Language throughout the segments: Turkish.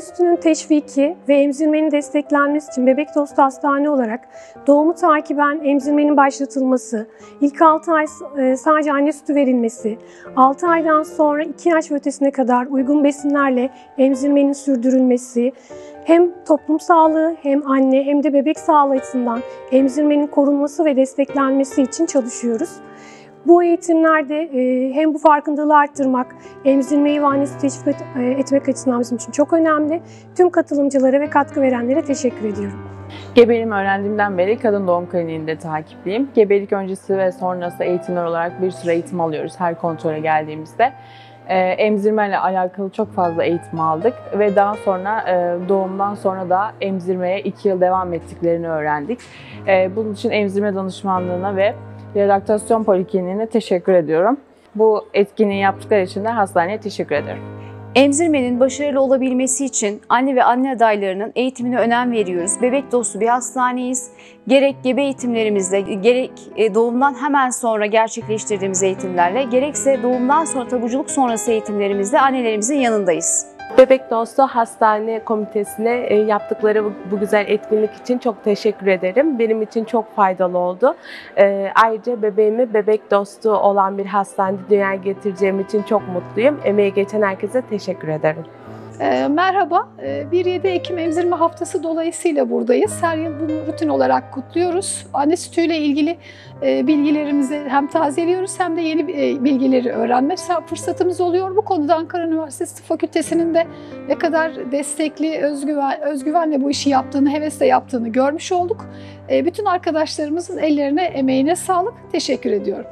sütünün teşviki ve emzirmenin desteklenmesi için Bebek Dostu Hastane olarak doğumu takiben emzirmenin başlatılması, ilk 6 ay sadece anne sütü verilmesi, 6 aydan sonra 2 yaş ve ötesine kadar uygun besinlerle emzirmenin sürdürülmesi, hem toplum sağlığı hem anne hem de bebek sağlığı açısından emzirmenin korunması ve desteklenmesi için çalışıyoruz. Bu eğitimlerde hem bu farkındalığı arttırmak, emzirmeyi ve anne sütü teşvik etmek açısından bizim için çok önemli. Tüm katılımcılara ve katkı verenlere teşekkür ediyorum. Gebeliğimi öğrendiğimden beri kadın doğum kliniğinde takipliyim. Gebelik öncesi ve sonrası eğitimler olarak bir sürü eğitim alıyoruz her kontrole geldiğimizde. Emzirmeyle alakalı çok fazla eğitim aldık ve daha sonra doğumdan sonra da emzirmeye 2 yıl devam ettiklerini öğrendik. Bunun için emzirme danışmanlığına ve relaktasyon polikliniğine teşekkür ediyorum. Bu etkinliği yaptıkları için de hastaneye teşekkür ederim. Emzirmenin başarılı olabilmesi için anne ve anne adaylarının eğitimine önem veriyoruz. Bebek dostu bir hastaneyiz. Gerek gebe eğitimlerimizde, gerek doğumdan hemen sonra gerçekleştirdiğimiz eğitimlerle, gerekse doğumdan sonra tabuculuk sonrası eğitimlerimizde annelerimizin yanındayız. Bebek Dostu Hastane Komitesi'ne yaptıkları bu güzel etkinlik için çok teşekkür ederim. Benim için çok faydalı oldu. Ayrıca bebeğimi bebek dostu olan bir hastanede dünyaya getireceğim için çok mutluyum. Emeği geçen herkese teşekkür ederim. Merhaba, 1-7 Ekim Emzirme Haftası dolayısıyla buradayız. Her yıl bunu rutin olarak kutluyoruz. Anne sütüyle ilgili bilgilerimizi hem tazeliyoruz hem de yeni bilgileri öğrenme fırsatımız oluyor. Bu konuda Ankara Üniversitesi Tıp Fakültesi'nin de ne kadar destekli, özgüvenle bu işi yaptığını, hevesle yaptığını görmüş olduk. Bütün arkadaşlarımızın ellerine, emeğine sağlık. Teşekkür ediyorum.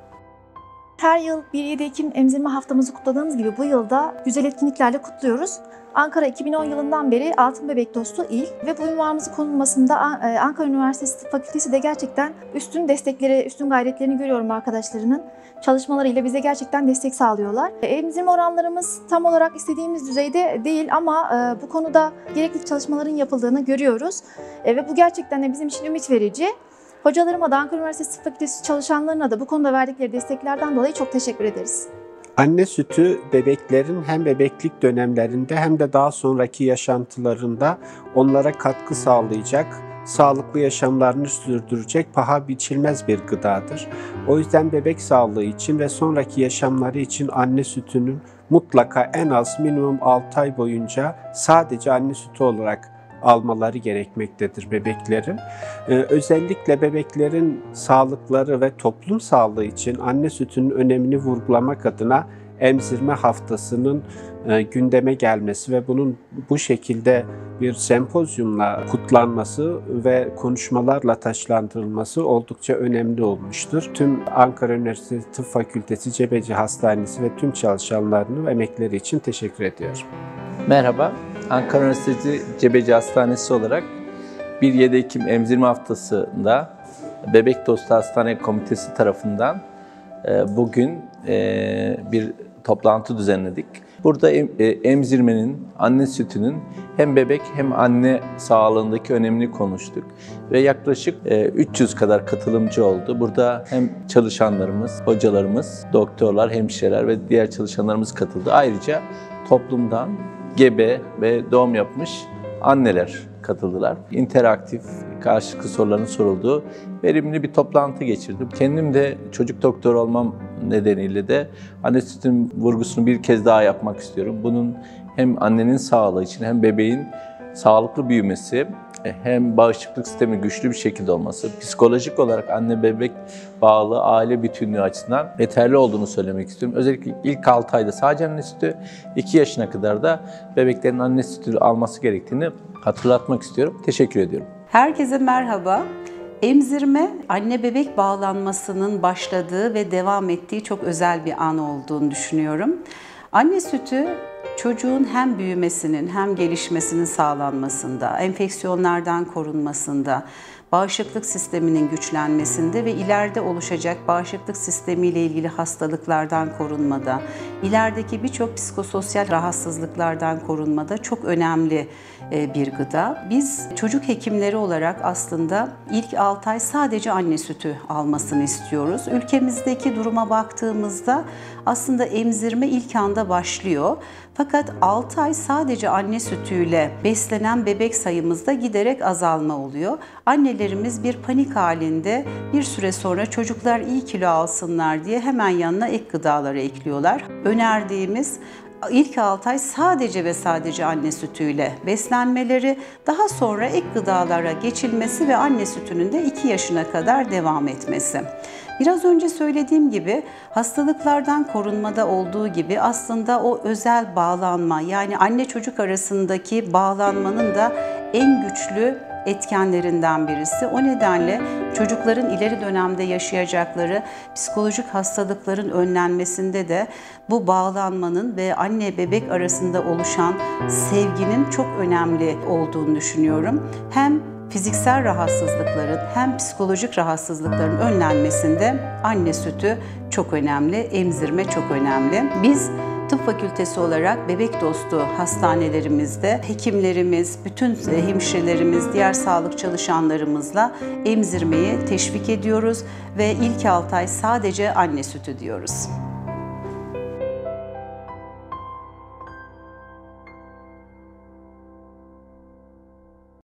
Her yıl 1-7 Ekim Emzirme Haftamızı kutladığımız gibi bu yılda güzel etkinliklerle kutluyoruz. Ankara 2010 yılından beri Altın Bebek Dostu İl ve bu unvanımızın konulmasında Ankara Üniversitesi Tıp Fakültesi de gerçekten üstün destekleri, üstün gayretlerini görüyorum arkadaşlarının. Çalışmalarıyla bize gerçekten destek sağlıyorlar. Emzirme oranlarımız tam olarak istediğimiz düzeyde değil ama bu konuda gerekli çalışmaların yapıldığını görüyoruz. Ve bu gerçekten de bizim için ümit verici. Hocalarıma da Ankara Üniversitesi Tıp Fakültesi çalışanlarına da bu konuda verdikleri desteklerden dolayı çok teşekkür ederiz. Anne sütü bebeklerin hem bebeklik dönemlerinde hem de daha sonraki yaşantılarında onlara katkı sağlayacak, sağlıklı yaşamlarını sürdürecek paha biçilmez bir gıdadır. O yüzden bebek sağlığı için ve sonraki yaşamları için anne sütünün mutlaka en az minimum 6 ay boyunca sadece anne sütü olarak almaları gerekmektedir bebeklerin. Özellikle bebeklerin sağlıkları ve toplum sağlığı için anne sütünün önemini vurgulamak adına emzirme haftasının gündeme gelmesi ve bunun bu şekilde bir sempozyumla kutlanması ve konuşmalarla taşlandırılması oldukça önemli olmuştur. Tüm Ankara Üniversitesi Tıp Fakültesi Cebeci Hastanesi ve tüm çalışanlarının emekleri için teşekkür ediyorum. Merhaba, Ankara Üniversitesi Cebeci Hastanesi olarak 1-7 Ekim Emzirme Haftası'nda Bebek Dostu Hastane Komitesi tarafından bugün bir toplantı düzenledik. Burada emzirmenin, anne sütünün hem bebek hem anne sağlığındaki önemini konuştuk. Ve yaklaşık 300 kadar katılımcı oldu. Burada hem çalışanlarımız, hocalarımız, doktorlar, hemşireler ve diğer çalışanlarımız katıldı. Ayrıca toplumdan gebe ve doğum yapmış anneler katıldılar. İnteraktif, karşılıklı soruların sorulduğu verimli bir toplantı geçirdim. Kendim de çocuk doktoru olmam nedeniyle de anne sütünün vurgusunu bir kez daha yapmak istiyorum. Bunun hem annenin sağlığı için hem bebeğin sağlıklı büyümesi, hem bağışıklık sistemi güçlü bir şekilde olması, psikolojik olarak anne-bebek bağlı aile bütünlüğü açısından yeterli olduğunu söylemek istiyorum. Özellikle ilk 6 ayda sadece anne sütü, 2 yaşına kadar da bebeklerin anne sütü alması gerektiğini hatırlatmak istiyorum. Teşekkür ediyorum. Herkese merhaba. Emzirme, anne-bebek bağlanmasının başladığı ve devam ettiği çok özel bir an olduğunu düşünüyorum. Anne sütü, çocuğun hem büyümesinin hem gelişmesinin sağlanmasında, enfeksiyonlardan korunmasında, bağışıklık sisteminin güçlenmesinde ve ileride oluşacak bağışıklık sistemiyle ilgili hastalıklardan korunmada, ilerideki birçok psikososyal rahatsızlıklardan korunmada çok önemli bir gıda. Biz çocuk hekimleri olarak aslında ilk 6 ay sadece anne sütü almasını istiyoruz. Ülkemizdeki duruma baktığımızda aslında emzirme ilk anda başlıyor. Fakat 6 ay sadece anne sütüyle beslenen bebek sayımızda giderek azalma oluyor. Annelerimiz bir panik halinde bir süre sonra çocuklar iyi kilo alsınlar diye hemen yanına ek gıdaları ekliyorlar. Önerdiğimiz İlk 6 ay sadece ve sadece anne sütüyle beslenmeleri, daha sonra ek gıdalara geçilmesi ve anne sütünün de 2 yaşına kadar devam etmesi. Biraz önce söylediğim gibi hastalıklardan korunmada olduğu gibi aslında o özel bağlanma, yani anne çocuk arasındaki bağlanmanın da en güçlü etkenlerinden birisi. O nedenle çocukların ileri dönemde yaşayacakları psikolojik hastalıkların önlenmesinde de bu bağlanmanın ve anne bebek arasında oluşan sevginin çok önemli olduğunu düşünüyorum. Hem fiziksel rahatsızlıkların hem psikolojik rahatsızlıkların önlenmesinde anne sütü çok önemli, emzirme çok önemli. Biz Tıp Fakültesi olarak bebek dostu hastanelerimizde hekimlerimiz, bütün hemşirelerimiz, diğer sağlık çalışanlarımızla emzirmeyi teşvik ediyoruz ve ilk 6 ay sadece anne sütü diyoruz.